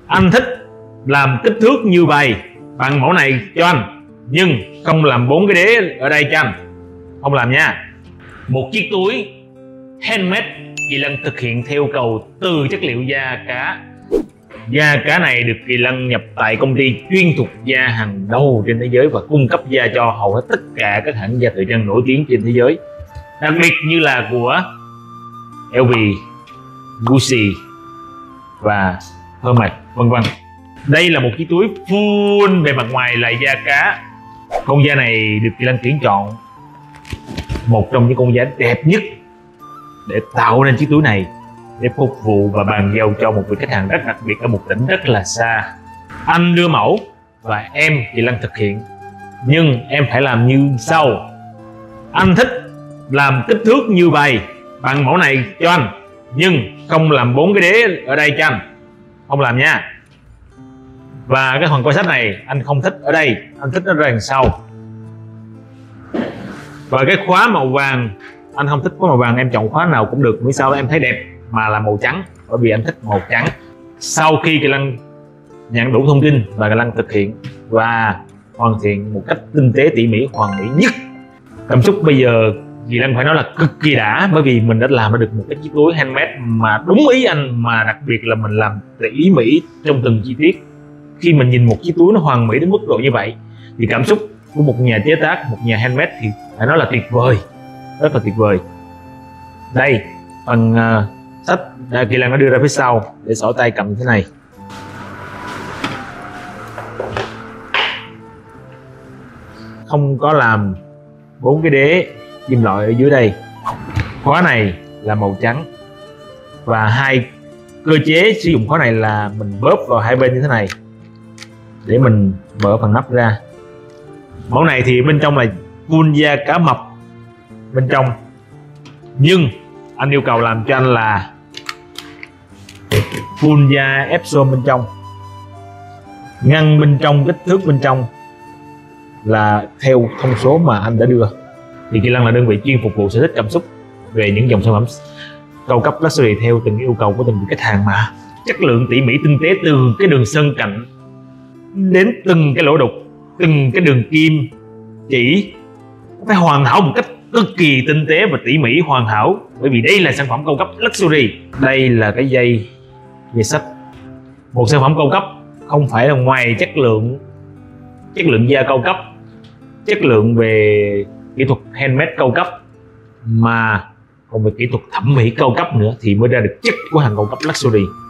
Anh thích làm kích thước như vậy bằng mẫu này cho anh, nhưng không làm 4 cái đế ở đây cho anh, không làm nha. Một chiếc túi handmade Kỳ Lân thực hiện theo yêu cầu từ chất liệu da cá. Da cá này được Kỳ Lân nhập tại công ty chuyên thuộc da hàng đầu trên thế giới và cung cấp da cho hầu hết tất cả các hãng da thời trang nổi tiếng trên thế giới, đặc biệt như là của LV, Gucci và Hermes vân vân. Đây là một chiếc túi full về mặt ngoài là da cá. Con da này được Kỳ Lân tuyển chọn một trong những con da đẹp nhất để tạo nên chiếc túi này, để phục vụ và bàn giao cho một vị khách hàng rất đặc biệt ở một tỉnh rất là xa. Anh đưa mẫu và em Kỳ Lân thực hiện, nhưng em phải làm như sau. Anh thích làm kích thước như vậy bằng mẫu này cho anh, nhưng không làm 4 cái đế ở đây cho anh, không làm nha. Và cái phần coi sách này anh không thích ở đây, anh thích nó ra đằng sau. Và cái khóa màu vàng anh không thích khóa màu vàng, em chọn khóa nào cũng được, miễn sao em thấy đẹp mà là màu trắng, bởi vì anh thích màu trắng. Sau khi Kỳ Lân nhận đủ thông tin và Kỳ Lân thực hiện và hoàn thiện một cách tinh tế tỉ mỉ hoàn mỹ nhất, cảm xúc bây giờ Kỳ Lân phải nói là cực kỳ đã, bởi vì mình đã làm ra được một cái chiếc túi handmade mà đúng ý anh, mà đặc biệt là mình làm tỉ mỉ trong từng chi tiết. Khi mình nhìn một chiếc túi nó hoàn mỹ đến mức độ như vậy thì cảm xúc của một nhà chế tác, một nhà handmade thì phải nói là tuyệt vời, rất là tuyệt vời. Đây phần sách Kỳ Lân đã đưa ra phía sau để xỏ tay cầm như thế này. Không có làm 4 cái đế kim loại ở dưới đây. Khóa này là màu trắng và hai cơ chế sử dụng khóa này là mình bóp vào hai bên như thế này để mình mở phần nắp ra. Mẫu này thì bên trong là full da cá mập bên trong, nhưng anh yêu cầu làm cho anh là full da Epsom bên trong. Ngăn bên trong, kích thước bên trong là theo thông số mà anh đã đưa. Thì Kỳ Lân là đơn vị chuyên phục vụ sở thích cảm xúc về những dòng sản phẩm cao cấp luxury theo từng yêu cầu của từng vị khách hàng, mà chất lượng tỉ mỉ tinh tế từ cái đường sơn cạnh đến từng cái lỗ đục, từng cái đường kim chỉ phải hoàn hảo một cách cực kỳ tinh tế và tỉ mỉ hoàn hảo, bởi vì đây là sản phẩm cao cấp luxury. Đây là cái dây sách. Một sản phẩm cao cấp không phải là ngoài chất lượng da cao cấp, chất lượng về kỹ thuật handmade cao cấp, mà còn về kỹ thuật thẩm mỹ cao cấp nữa thì mới ra được chất của hàng cao cấp luxury.